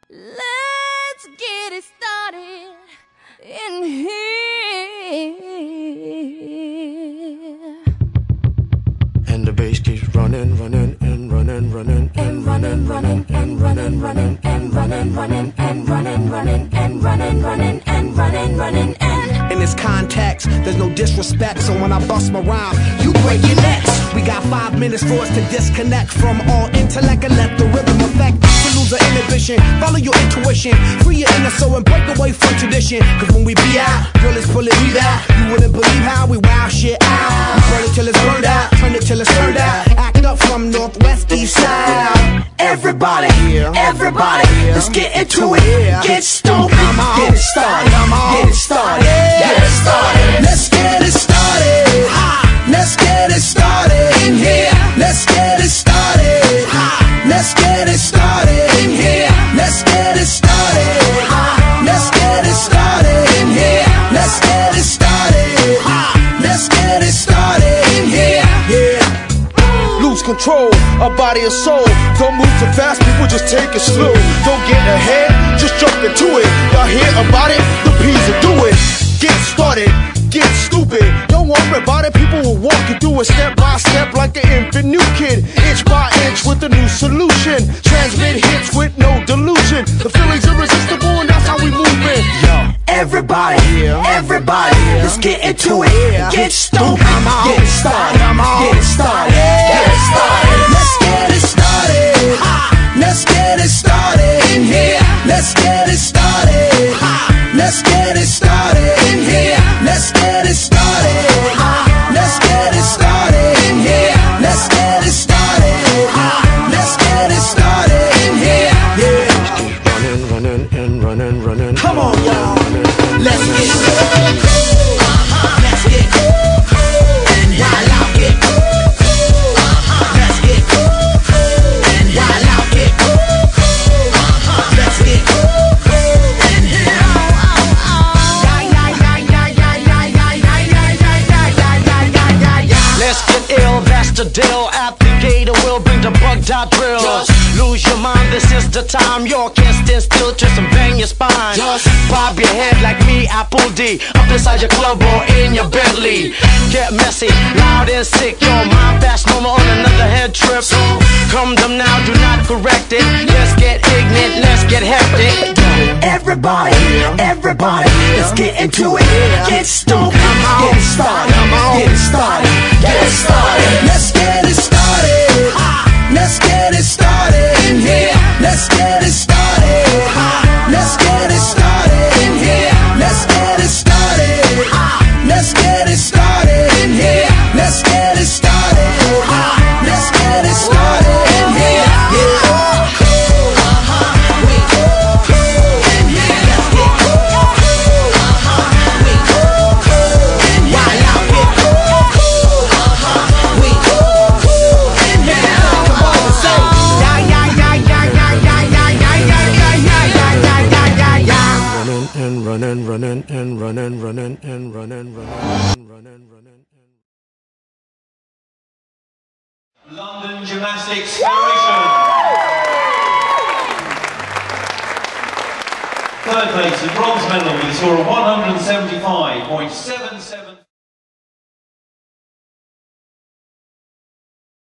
Let's get it started in here. And the bass keeps running, running, and running, running, and running, running, and running, running, and running, running, and running, running, and running, running, and running, running, and in this context, there's no disrespect, so when I bust my rhyme, you break your necks. We got 5 minutes for us to disconnect from all intellect and let the rhythm affect. To lose our inhibition, follow your intuition, free your inner soul and break away from tradition. Cause when we be out, girl, it's pulling me out. You wouldn't believe how we wow shit out. We burn it till it's burned out, turn it till it's turned out. Act up from northwest, east side. Everybody, everybody, let's get into it. Get stupid, get it started, get it started, get it started. Let's get it started. Let's get it started in here. Let's get it started. Let's get it started in here. Let's get it started. Let's get it started in here. Let's get it started. Let's get it started in here. Yeah. Lose control, a body and soul. Don't move too fast, people just take it slow. Don't get ahead, just jump into it. Y'all hear about it? The P's will do it. Get started, get stupid. Don't worry about it, people will walk you through it step by step like an infant new kid. Inch by inch with a new solution. Transmit hits with no delusion. The feeling's irresistible and that's how we move it. Yo, everybody, everybody, let's get into it. Get stupid, get it started, get it started, get it started. Let's get it started. Let's get it started in here. Let's get it started. Let's get it started in here. Let's get it started. Let's get it started in here. Let's get it started. Let's get it started in here. Yeah. running, running, and running, running. Come on, y'all. Let's get cool. Let's get cool. And while I get cool. Let's get cool. And while I get cool. Let's get cool. And let's get ill, that's the deal. Applicator will bring the bug-dot drill. Just lose your mind, this is the time. You can't stand still, twist and bang your spine. Just bob your head like me, Apple D. Up inside your club or in your Bentley. Get messy, loud and sick. Your mind fast, normal on another head trip. So come them now, do not correct it. Let's get ignorant, let's get hectic. everybody, everybody, let's get into it. Get stupid, get it started, get it started, get it started. Let's get it started. Let's get it started in here. Let's get it started. Let's get it started in here. Let's get it started. Let's get it started in here. Let's get it started. Let's get it started in here. Running, running, and running, running, and running, running, running, running. London Gymnastics Federation. Third place, the bronze medal with a score of 175.77.